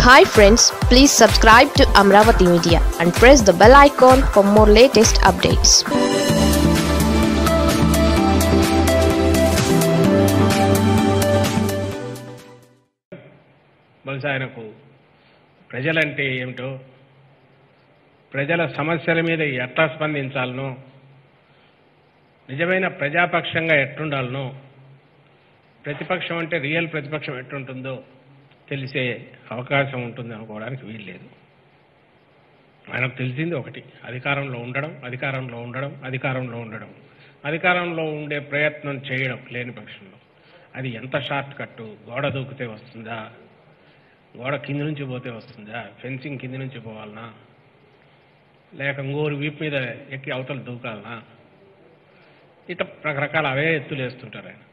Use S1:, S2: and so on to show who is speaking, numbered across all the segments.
S1: Hi friends, please subscribe to Amravati Media and press the bell icon for more latest updates.
S2: బహుశా ఆయనకు ప్రజలంటే ఏమిటో, ప్రజల సమస్యల మీద ఎట్లా స్పందించాలనో, నిజమైన ప్రజాపక్షంగా ఎట్లుండాలనో, ప్రతిపక్షం అంటే రియల్ ప్రతిపక్షం ఎట్లుంటుందో తెలిసే అవకాశం ఉంటుంది అనుకోవడానికి వీల్లేదు. ఆయనకు తెలిసింది ఒకటి, అధికారంలో ఉండడం, అధికారంలో ఉండే ప్రయత్నం చేయడం లేని పక్షంలో అది ఎంత షార్ట్ కట్టు, గోడ దూకితే వస్తుందా, గోడ కింది నుంచి పోతే వస్తుందా, ఫెన్సింగ్ కింది నుంచి పోవాలనా, లేక ఇంకోరు వీపు మీద ఎక్కి అవతల దూకాలనా, ఇట్లా రకరకాల అవే ఎత్తులు వేస్తుంటారు ఆయన.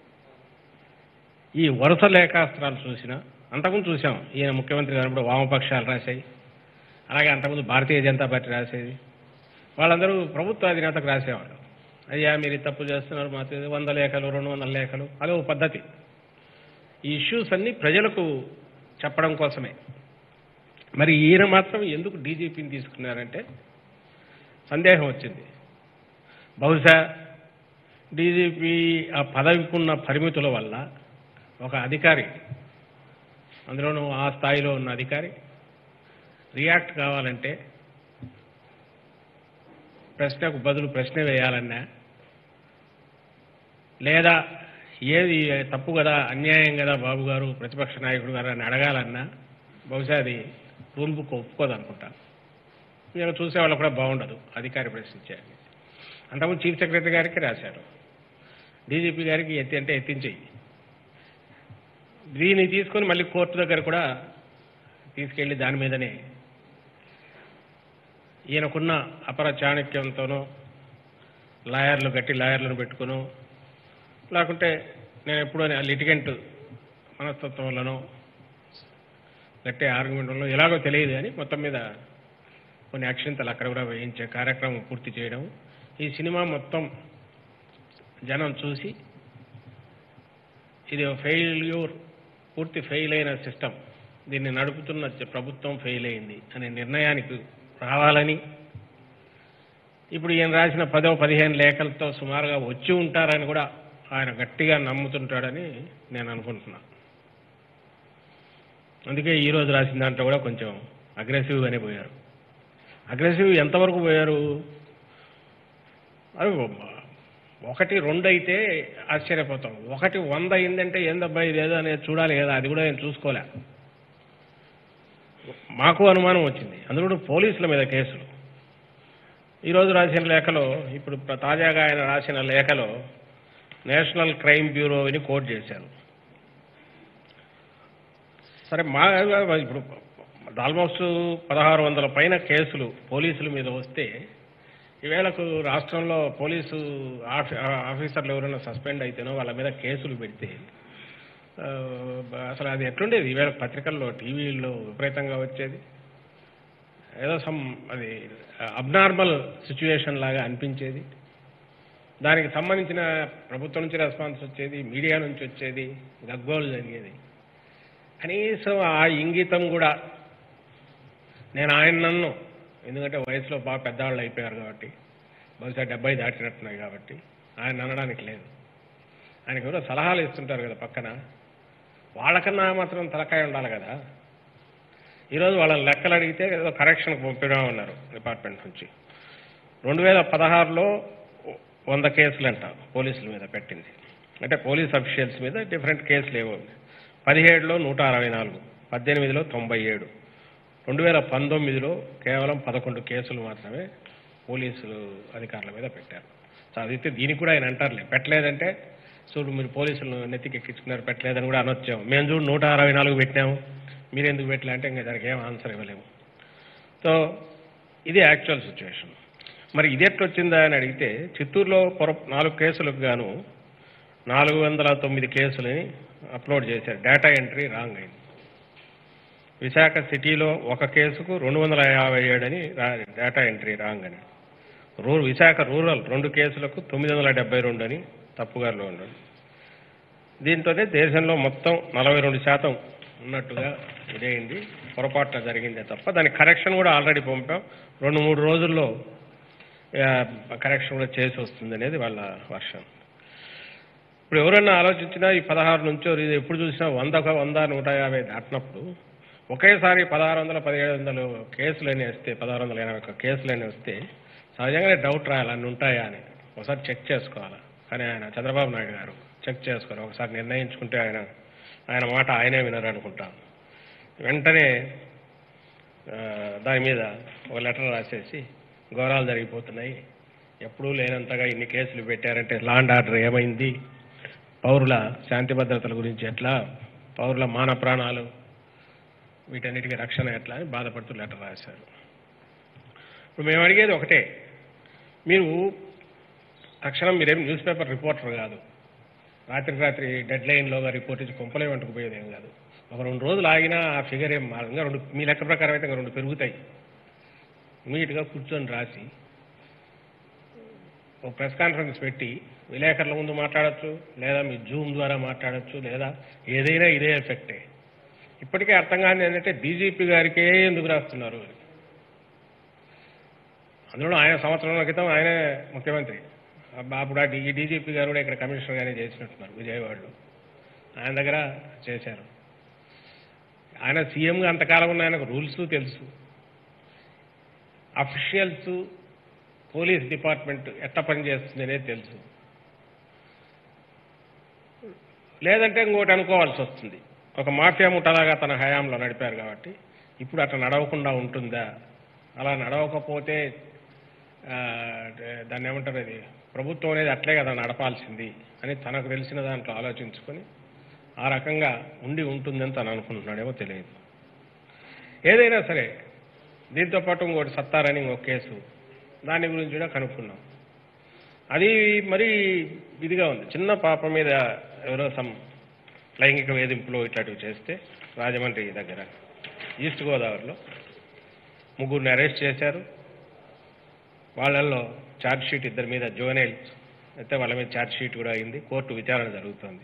S2: ఈ వరుస లేఖాస్త్రాలు చూసినా, అంతకుముందు చూసాం, ఈయన ముఖ్యమంత్రి గారు వామపక్షాలు రాశాయి, అలాగే అంతకుముందు భారతీయ జనతా పార్టీ రాసేది, వాళ్ళందరూ ప్రభుత్వ అధినేతకు రాసేవాళ్ళు. అయ్యా మీరు తప్పు చేస్తున్నారు, మా 100 లేఖలు 200 లేఖలు, అదే ఒక పద్ధతి. ఈ ఇష్యూస్ అన్నీ ప్రజలకు చెప్పడం కోసమే. మరి ఈయన మాత్రం ఎందుకు డీజీపీని తీసుకున్నారంటే సందేహం వచ్చింది. బహుశా డీజీపీ ఆ పదవికున్న పరిమితుల వల్ల ఒక అధికారి, అందులోనూ ఆ స్థాయిలో ఉన్న అధికారి రియాక్ట్ కావాలంటే ప్రశ్నకు బదులు ప్రశ్న వేయాలన్నా, లేదా ఏది తప్పు కదా, అన్యాయం కదా బాబు గారు, ప్రతిపక్ష నాయకుడు గారు అని అడగాలన్నా బహుశా అది రూల్ బుక్ ఒప్పుకోదనుకుంటాను. నేను చూసేవాళ్ళు కూడా బాగుండదు అధికారి ప్రశ్నించారు. అంతకుముందు చీఫ్ సెక్రటరీ గారికి రాశారు, డీజీపీ గారికి ఎత్తి అంటే ఎత్తించేయి. దీన్ని తీసుకొని మళ్ళీ కోర్టు దగ్గర కూడా తీసుకెళ్లి దాని మీదనే ఈయనకున్న అపర చాణక్యంతోనో, గట్టి లాయర్లను పెట్టుకునో, లేకుంటే నేను ఎప్పుడూ లిటిగెంట్ మనస్తత్వంలోనో, గట్టి ఆర్గ్యుమెంట్లో ఎలాగో తెలియదు అని మొత్తం మీద కొన్ని అక్షింతలు అక్కడ కూడా వేయించే కార్యక్రమం పూర్తి చేయడం. ఈ సినిమా మొత్తం జనం చూసి ఇది ఫెయిల్యూర్, పూర్తి ఫెయిల్ అయిన సిస్టమ్, దీన్ని నడుపుతున్న ప్రభుత్వం ఫెయిల్ అయింది అనే నిర్ణయానికి రావాలని, ఇప్పుడు ఈయన రాసిన 10-15 లేఖలతో సుమారుగా వచ్చి ఉంటారని కూడా ఆయన గట్టిగా నమ్ముతుంటాడని నేను అనుకుంటున్నాను. అందుకే ఈరోజు రాసిన దాంట్లో కూడా కొంచెం అగ్రెసివ్గానే పోయారు. అగ్రెసివ్ ఎంతవరకు పోయారు? అది 1-2 అయితే ఆశ్చర్యపోతాం, 1-100 అయిందంటే ఏందబ్బా ఇదేదో అనేది చూడాలి కదా, అది కూడా నేను చూసుకోలే. మాకు అనుమానం వచ్చింది. అందులో పోలీసుల మీద కేసులు. ఈరోజు రాసిన లేఖలో, ఇప్పుడు తాజాగా ఆయన రాసిన లేఖలో నేషనల్ క్రైమ్ బ్యూరోని కోట్ చేశారు. సరే, ఇప్పుడు ఆల్మోస్ట్ 1600 పైన కేసులు పోలీసుల మీద వస్తే, ఈవేళకు రాష్ట్రంలో పోలీసు ఆఫీసర్లు ఎవరైనా సస్పెండ్ అయితేనో వాళ్ళ మీద కేసులు పెడితే అసలు అది ఎట్లుండేది? ఈవేళ పత్రికల్లో, టీవీల్లో విపరీతంగా వచ్చేది. ఏదో అది అబ్నార్మల్ సిచ్యువేషన్ లాగా అనిపించేది. దానికి సంబంధించిన ప్రభుత్వం నుంచి రెస్పాన్స్ వచ్చేది, మీడియా నుంచి వచ్చేది, గగ్గోలు జరిగేది. కనీసం ఆ ఇంగితం కూడా నేను నన్ను, ఎందుకంటే వయసులో బాగా పెద్దవాళ్ళు అయిపోయారు కాబట్టి, బహుశా 70 దాటినట్టున్నాయి కాబట్టి ఆయన అనడానికి లేదు. ఆయనకు ఎవరో సలహాలు ఇస్తుంటారు కదా పక్కన, వాళ్ళకన్నా మాత్రం తలకాయ ఉండాలి కదా. ఈరోజు వాళ్ళని లెక్కలు అడిగితే ఏదో కరెక్షన్కి పంపినామన్నారు డిపార్ట్మెంట్ నుంచి. 2016లో 100 కేసులు అంట పోలీసుల మీద పెట్టింది, అంటే పోలీస్ అఫీషియల్స్ మీద డిఫరెంట్ కేసులు ఏవో. 17లో 164, 18లో 97, 2019లో కేవలం 11 కేసులు మాత్రమే పోలీసులు అధికారుల మీద పెట్టారు. చదివితే దీనికి కూడా ఆయన అంటారులే, పెట్టలేదంటే చూడు మీరు పోలీసులను నెత్తికి ఎక్కించుకున్నారు, పెట్టలేదని కూడా అనొచ్చాము. మేము చూడు 164 పెట్టినాము, మీరెందుకు పెట్టలే అంటే ఇంకా దానికి ఏం ఆన్సర్ ఇవ్వలేము. సో ఇది యాక్చువల్ సిచ్యువేషన్. మరి ఇది ఎట్లొచ్చిందా అని అడిగితే, చిత్తూరులో 4 కేసులకు గాను 409 కేసులని అప్లోడ్ చేశారు, డేటా ఎంట్రీ రాంగ్ అయింది. విశాఖ సిటీలో 1 కేసుకు 257 అని డేటా ఎంట్రీ రాంగ్ అని. విశాఖ రూరల్ 2 కేసులకు 972 అని తప్పుగారులో ఉండదు. దీంతోనే దేశంలో మొత్తం 42% ఉన్నట్టుగా ఇదేంది పొరపాటున జరిగిందే తప్ప దాని కరెక్షన్ కూడా ఆల్రెడీ పంపాం. 2-3 రోజుల్లో కరెక్షన్ కూడా చేసి వస్తుంది అనేది వాళ్ళ వర్షం. ఇప్పుడు ఎవరన్నా ఆలోచించినా ఈ 16 నుంచో ఎప్పుడు చూసినా 100, 150 దాటినప్పుడు ఒకేసారి 1600, 1700 కేసులని వస్తే 1681 కేసులని వస్తే సహజంగానే డౌట్ రాయాలి అన్ని ఉంటాయా అని ఒకసారి చెక్ చేసుకోవాలి. కానీ ఆయన చంద్రబాబు నాయుడు గారు చెక్ చేసుకోవాలి. ఒకసారి నిర్ణయించుకుంటే ఆయన మాట ఆయనే వినరు అనుకుంటాం. వెంటనే దాని మీద ఒక లెటర్ రాసేసి ఘోరాలు జరిగిపోతున్నాయి, ఎప్పుడూ లేనంతగా ఇన్ని కేసులు పెట్టారంటే లా అండ్ ఆర్డర్ ఏమైంది, పౌరుల శాంతి భద్రతల గురించి ఎట్లా, పౌరుల మాన ప్రాణాలు వీటన్నిటికీ రక్షణ ఎట్లా అని బాధపడుతూ లెటర్ రాశారు. ఇప్పుడు మేము అడిగేది ఒకటే, మీరు తక్షణం మీరేం న్యూస్ పేపర్ రిపోర్టర్ కాదు, రాత్రి డెడ్ లైన్లోగా రిపోర్ట్ ఇచ్చి కొంపలే వంటుకుపోయేది ఏం కాదు. ఒక 2 రోజులు ఆగినా ఆ ఫిగర్ ఏం మారు, ఇంకా 2 మీ లెక్క ప్రకారం అయితే ఇంకా 2 పెరుగుతాయి. ఇమీడియట్గా కూర్చొని రాసి ఒక ప్రెస్ కాన్ఫరెన్స్ పెట్టి విలేకరుల ముందు మాట్లాడచ్చు, లేదా మీ జూమ్ ద్వారా మాట్లాడచ్చు, లేదా ఏదైనా ఇదే ఎఫెక్టే. ఇప్పటికే అర్థం కాని ఏంటంటే డీజీపీ గారికే ఎందుకు రాస్తున్నారు అని. అందులో ఆయన సంవత్సరాల క్రితం ఆయనే ముఖ్యమంత్రి, అప్పుడు ఈ డీజీపీ గారు కూడా ఇక్కడ కమిషనర్ గానే చేసినట్టున్నారు విజయవాడలో, ఆయన దగ్గర చేశారు. ఆయన సీఎంగా అంతకాలం ఉన్న ఆయనకు రూల్స్ తెలుసు, అఫీషియల్స్ పోలీస్ డిపార్ట్మెంట్ ఎట్లా పనిచేస్తుంది అనేది తెలుసు. లేదంటే ఇంకోటి అనుకోవాల్సి వస్తుంది, ఒక మాఫియా ముఠాలాగా తన హయాంలో నడిపారు కాబట్టి ఇప్పుడు అట్లా నడవకుండా ఉంటుందా, అలా నడవకపోతే దాన్ని ఏమంటారు, అది ప్రభుత్వం అనేది అట్లే కదా నడపాల్సింది అని తనకు తెలిసిన దాంట్లో ఆలోచించుకొని ఆ రకంగా ఉంటుందని తను అనుకుంటున్నాడేమో తెలియదు. ఏదైనా సరే దీంతోపాటు ఇంకోటి సత్తారని ఇంకొక కేసు, దాని గురించి కూడా కనుక్కున్నాం. అది మరీ ఇదిగా ఉంది. చిన్న పాప మీద ఎవరో లైంగిక వేధింపులు ఇట్లాంటివి చేస్తే రాజమండ్రి దగ్గర ఈస్ట్ గోదావరిలో 3 అరెస్ట్ చేశారు. వాళ్ళల్లో ఛార్జ్ షీట్ 2 మీద జువెనైల్స్ అయితే వాళ్ళ మీద ఛార్జ్ షీట్ కూడా అయింది. కోర్టు విచారణ జరుగుతోంది.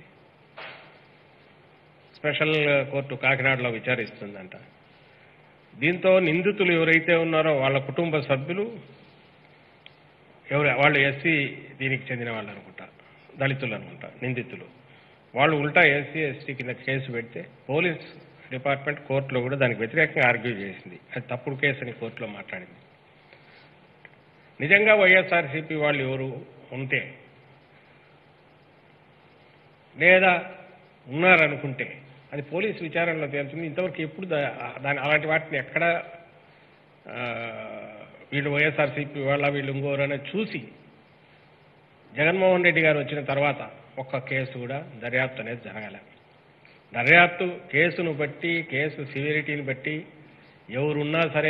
S2: స్పెషల్ కోర్టు కాకినాడలో విచారిస్తుందంట. దీంతో నిందితులు ఎవరైతే ఉన్నారో వాళ్ళ కుటుంబ సభ్యులు వాళ్ళు ఎస్సీ దీనికి చెందిన వాళ్ళు అనుకుంటా, దళితులు అనుకుంటా నిందితులు, వాళ్ళు ఉల్టా ఎస్సీ ఎస్టీ కింద కేసు పెడితే పోలీస్ డిపార్ట్మెంట్ కోర్టులో కూడా దానికి వ్యతిరేకంగా ఆర్గ్యూ చేసింది. అది తప్పుడు కేసు అని కోర్టులో మాట్లాడింది. నిజంగా వైఎస్ఆర్సీపీ వాళ్ళు ఎవరు ఉంటే లేదా ఉన్నారనుకుంటే అది పోలీసు విచారణలో తేలుతుంది. ఇంతవరకు ఎప్పుడు అలాంటి వాటిని ఎక్కడ వీళ్ళు వైఎస్ఆర్సీపీ వాళ్ళ వీళ్ళు ఇంకోరు అనేది చూసి జగన్మోహన్ రెడ్డి గారు వచ్చిన తర్వాత ఒక్క కేసు కూడా దర్యాప్తు అనేది జరగాలి. దర్యాప్తు కేసును బట్టి, కేసు సివిరిటీని బట్టి ఎవరున్నా సరే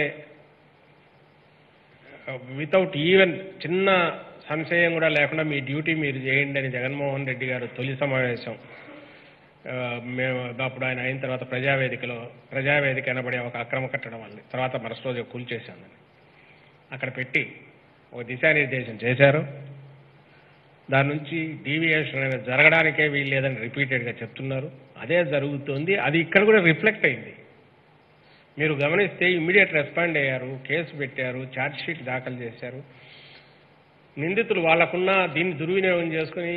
S2: వితౌట్ ఈవెన్ చిన్న సంశయం కూడా లేకుండా మీ డ్యూటీ మీరు చేయండి అని జగన్మోహన్ రెడ్డి గారు తొలి సమావేశం మేము అప్పుడు ఆయన అయిన తర్వాత ప్రజావేదిక అనబడే ఒక అక్రమ కట్టడం వల్ల తర్వాత మరుసటి రోజు కూల్చేశామని అక్కడ పెట్టి ఒక దిశానిర్దేశం చేశారు. దాని నుంచి డీవియేషన్ అనేది జరగడానికే వీలు లేదని రిపీటెడ్గా చెప్తున్నారు. అదే జరుగుతుంది. అది ఇక్కడ కూడా రిఫ్లెక్ట్ అయింది. మీరు గమనిస్తే ఇమ్మీడియట్ రెస్పాండ్ అయ్యారు, కేసు పెట్టారు, ఛార్జ్ షీట్ దాఖలు చేశారు. నిందితులు వాళ్లకున్న దీన్ని దుర్వినియోగం చేసుకుని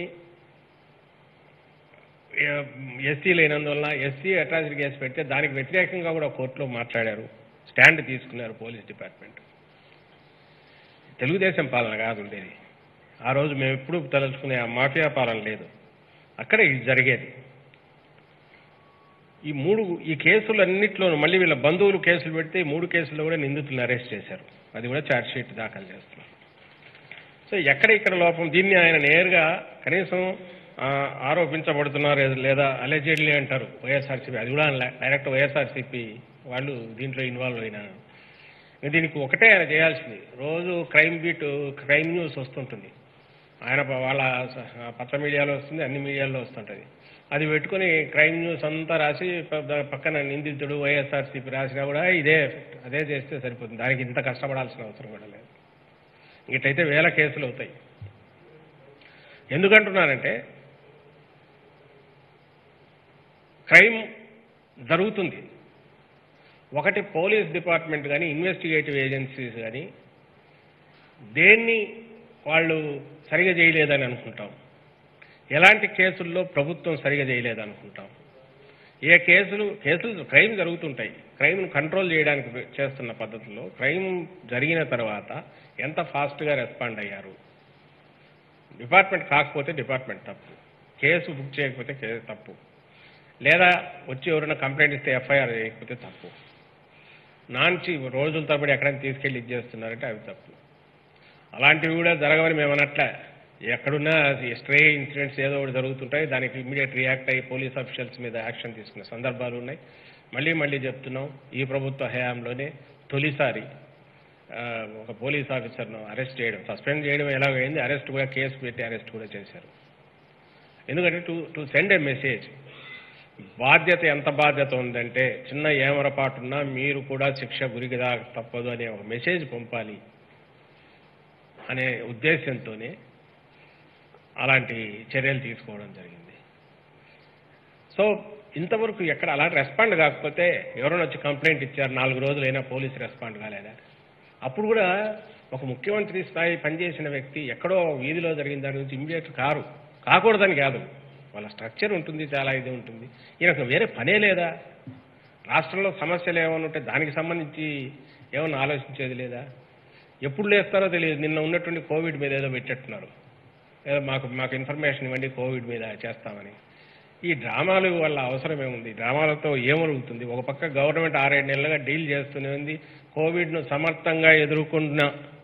S2: ఎస్సీ లేనందువల్ల ఎస్సీ అట్రాసిటీ కేసు పెడితే దానికి వ్యతిరేకంగా కూడా కోర్టులో మాట్లాడారు, స్టాండ్ తీసుకున్నారు పోలీస్ డిపార్ట్మెంట్. తెలుగుదేశం పాలన కాదు ఉండేది ఆ రోజు. మేము ఎప్పుడు తలుచుకునే ఆ మాఫియా పాలన లేదు. అక్కడ ఇది జరిగేది. ఈ కేసులన్నింటిలోనూ మళ్ళీ వీళ్ళ బంధువులు కేసులు పెడితే 3 కేసుల్లో కూడా నిందితులను అరెస్ట్ చేశారు. అది కూడా ఛార్జ్ షీట్ దాఖలు చేస్తున్నారు. సో ఇక్కడ లోపం, దీన్ని ఆయన నేరుగా కనీసం ఆరోపించబడుతున్నారు లేదా అలెజెడ్లీ అంటారు వైఎస్ఆర్సీపీ, అది కూడా డైరెక్ట్ వైఎస్ఆర్సీపీ వాళ్ళు దీంట్లో ఇన్వాల్వ్ అయినారు. దీనికి ఒకటే ఆయన చేయాల్సింది, రోజు క్రైమ్ న్యూస్ వస్తుంటుంది. ఆయన వాళ్ళ పత్ర మీడియాలో వస్తుంది, అన్ని మీడియాల్లో వస్తుంటుంది. అది పెట్టుకుని క్రైమ్ న్యూస్ అంతా రాసి పక్కన నిందితుడు వైఎస్ఆర్సీపీ రాసినా కూడా ఇదే ఎఫెక్ట్, అదే చేస్తే సరిపోతుంది. దానికి ఇంత కష్టపడాల్సిన అవసరం కూడా లేదు. ఇటైతే 1000 కేసులు అవుతాయి. ఎందుకంటున్నానంటే క్రైమ్ జరుగుతుంది, ఒకటి పోలీస్ డిపార్ట్మెంట్ కానీ ఇన్వెస్టిగేటివ్ ఏజెన్సీస్ కానీ దేన్ని వాళ్ళు సరిగా చేయలేదని అనుకుంటాం, ఎలాంటి కేసుల్లో ప్రభుత్వం సరిగా చేయలేదనుకుంటాం, ఏ కేసులు క్రైమ్ జరుగుతుంటాయి, క్రైమ్ను కంట్రోల్ చేయడానికి చేస్తున్న పద్ధతుల్లో క్రైమ్ జరిగిన తర్వాత ఎంత ఫాస్ట్గా రెస్పాండ్ అయ్యారు, డిపార్ట్మెంట్ కాకపోతే డిపార్ట్మెంట్ తప్పు, కేసు బుక్ చేయకపోతే కేసు తప్పు, లేదా వచ్చి ఎవరైనా కంప్లైంట్ ఇస్తే ఎఫ్ఐఆర్ చేయకపోతే తప్పు, నాంచి రోజుల తరబడి ఎక్కడైనా తీసుకెళ్ళి ఇది చేస్తున్నారంటే అవి తప్పు. అలాంటివి కూడా జరగవని మేము అనట్లే. ఎక్కడున్నా స్ట్రే ఇన్సిడెంట్స్ ఏదో ఒకటి జరుగుతుంటాయి, దానికి ఇమ్మీడియట్ రియాక్ట్ అయ్యి పోలీస్ అఫీషియల్స్ మీద యాక్షన్ తీసుకునే సందర్భాలు ఉన్నాయి. మళ్ళీ చెప్తున్నాం, ఈ ప్రభుత్వ హయాంలోనే తొలిసారి ఒక పోలీస్ ఆఫీసర్ను అరెస్ట్ చేయడం, సస్పెండ్ చేయడం ఎలాగైంది, అరెస్ట్ కూడా కేసు పెట్టి అరెస్ట్ కూడా చేశారు. ఎందుకంటే టు సెండ్ ఏ మెసేజ్, బాధ్యత ఎంత బాధ్యత ఉందంటే చిన్న ఏమరపాటున్నా మీరు కూడా శిక్ష గురికిదా తప్పదు అనే ఒక మెసేజ్ పంపాలి అనే ఉద్దేశంతోనే అలాంటి చర్యలు తీసుకోవడం జరిగింది. సో ఇంతవరకు ఎక్కడ అలాంటి రెస్పాండ్ కాకపోతే ఎవరైనా వచ్చి కంప్లైంట్ ఇచ్చారు, 4 రోజులైనా పోలీసు రెస్పాండ్ కాలేదా, అప్పుడు కూడా ఒక ముఖ్యమంత్రి స్థాయి పనిచేసిన వ్యక్తి ఎక్కడో వీధిలో జరిగిన దాని గురించి ఇమ్మీడియట్ కాకూడదని కాదు, వాళ్ళ స్ట్రక్చర్ ఉంటుంది, చాలా ఇది ఉంటుంది. ఈయనకు వేరే పనే లేదా, రాష్ట్రంలో సమస్యలు ఏమైనా ఉంటే దానికి సంబంధించి ఏమన్నా ఆలోచించేది లేదా, ఎప్పుడు లేస్తారో తెలియదు. నిన్న ఉన్నటువంటి కోవిడ్ మీద ఏదో పెట్టేట్టున్నారు, ఏదో మాకు ఇన్ఫర్మేషన్ ఇవ్వండి కోవిడ్ మీద చేస్తామని. ఈ డ్రామాలు వల్ల అవసరమేముంది, డ్రామాలతో ఏమరుగుతుంది? ఒక పక్క గవర్నమెంట్ 6-7 నెలలుగా డీల్ చేస్తూనే ఉంది, కోవిడ్ను సమర్థంగా ఎదుర్కొన్న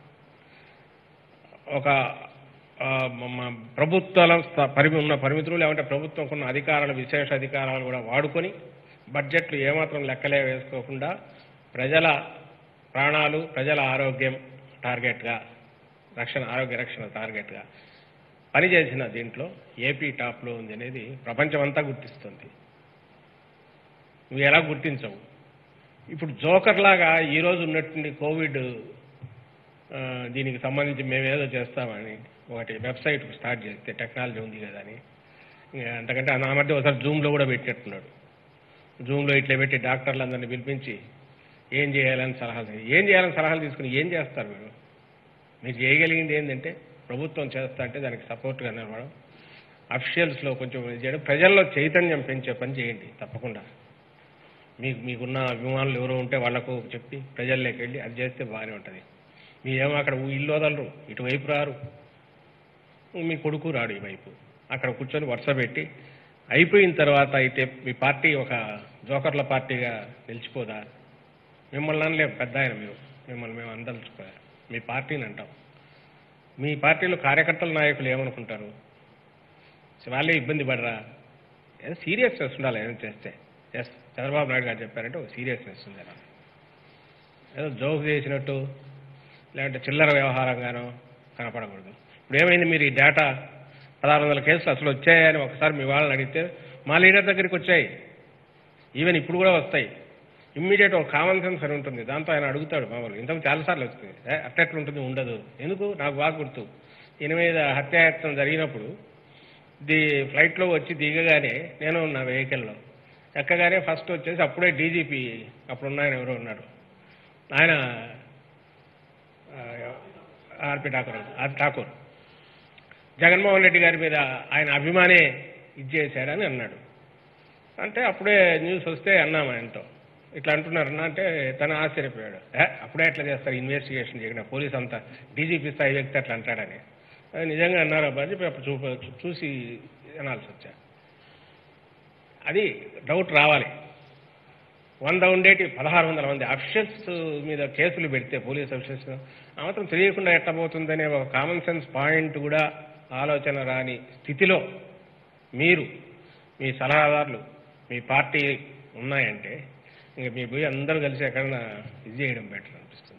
S2: ఒక ప్రభుత్వాల ఉన్న పరిమితులు, లేకుంటే ప్రభుత్వంకు ఉన్న అధికారాలు, విశేష అధికారాలు కూడా వాడుకొని బడ్జెట్లు ఏమాత్రం లెక్కలే వేసుకోకుండా ప్రజల ప్రాణాలు, ప్రజల ఆరోగ్యం టార్గెట్గా, ఆరోగ్య రక్షణ టార్గెట్గా పనిచేసిన దీంట్లో ఏపీ టాప్లో ఉంది అనేది ప్రపంచమంతా గుర్తిస్తుంది. నువ్వు ఎలా గుర్తించవు? ఇప్పుడు జోకర్లాగా ఈరోజు ఉన్నటువంటి కోవిడ్ దీనికి సంబంధించి మేమేదో చేస్తామని ఒకటి వెబ్సైట్ స్టార్ట్ చేస్తే టెక్నాలజీ ఉంది కదా అని, అంతకంటే నా మధ్య ఒకసారి జూమ్లో కూడా పెట్టేట్టున్నాడు. జూమ్లో ఇట్లా పెట్టి డాక్టర్లందరినీ పిలిపించి ఏం చేయాలని సలహాలు తీసుకుని ఏం చేస్తారు మీరు? మీరు చేయగలిగింది ఏంటంటే ప్రభుత్వం చేస్తా అంటే దానికి సపోర్ట్గా నిలవడం, అఫీషియల్స్లో కొంచెం చేయడం, ప్రజల్లో చైతన్యం పెంచే పని చేయండి తప్పకుండా. మీకున్న అభిమానులు ఎవరో ఉంటే వాళ్లకు చెప్పి ప్రజల్లోకి వెళ్ళి అది చేస్తే బాగానే ఉంటుంది. మీరేమో అక్కడ ఇల్లు వదలరు, ఇటువైపు రారు, మీ కొడుకు రాడు ఈ వైపు, అక్కడ కూర్చొని వరుస పెట్టి అయిపోయిన తర్వాత అయితే మీ పార్టీ ఒక జోకర్ల పార్టీగా నిలిచిపోదా? మిమ్మల్ని అనలేం, పెద్ద ఆయన మీరు, మిమ్మల్ని మేము అందలుచుకోవాలి, మీ పార్టీని అంటాం. మీ పార్టీలో కార్యకర్తల నాయకులు ఏమనుకుంటారు? వాళ్ళే ఇబ్బంది పడరా? ఏదో సీరియస్నెస్ ఉండాలి ఏదైనా చేస్తే. చంద్రబాబు నాయుడు గారు చెప్పారంటే ఒక సీరియస్నెస్ ఉంది, ఏదో జోక్ చేసినట్టు లేదంటే చిల్లర వ్యవహారంగానో కనపడకూడదు. ఇప్పుడు ఏమైంది, మీరు ఈ డేటా 1600 కేసులు అసలు వచ్చాయని ఒకసారి మీ వాళ్ళని అడిగితే మా లీడర్ దగ్గరికి వచ్చాయి, ఈవెన్ ఇప్పుడు కూడా వస్తాయి. ఇమ్మీడియట్ ఒక కామన్ సెన్స్ అని ఉంటుంది, దాంతో ఆయన అడుగుతాడు మామూలు. ఇంతకు చాలాసార్లు వస్తుంది, అట్లా ఉంటుంది, ఉండదు. ఎందుకు? నాకు బాగా గుర్తు, 8 హత్యాయత్నం జరిగినప్పుడు ఫ్లైట్లో వచ్చి దిగగానే నేను నా వెహికల్లో ఎక్కగానే ఫస్ట్ వచ్చేసి అప్పుడే డీజీపీ అప్పుడున్న ఆయన ఎవరో ఉన్నాడు, ఆయన ఆర్పి ఠాకూర్ జగన్మోహన్ రెడ్డి గారి మీద ఆయన అభిమానే ఇచ్చేశాడని అన్నాడు. అంటే అప్పుడే న్యూస్ వస్తే అన్నాము ఆయనతో, ఇట్లా అంటున్నారన్నా అంటే తను ఆశ్చర్యపోయాడు. అప్పుడే ఎట్లా చేస్తారు, ఇన్వెస్టిగేషన్ చేయకుండా పోలీస్ అంతా డీజీపీ స్థాయి వ్యక్తి అట్లా అంటాడని. నిజంగా అన్నారు అబ్బా అని చెప్పి అప్పుడు చూసి అనాల్సి వచ్చా. అది డౌట్ రావాలి. 100 ఉండేటి 1600 మంది అఫీషియల్స్ మీద కేసులు పెడితే పోలీస్ అఫీషియల్స్ ఆ మాత్రం తెలియకుండా ఎట్టబోతుందనే ఒక కామన్ సెన్స్ పాయింట్ కూడా ఆలోచన రాని స్థితిలో మీరు, మీ సలహాదారులు, మీ పార్టీ ఉన్నాయంటే ఇంక మీ పోయి అందరూ కలిసి ఎక్కడన్నా ఇది చేయడం బెటర్ అనిపిస్తుంది.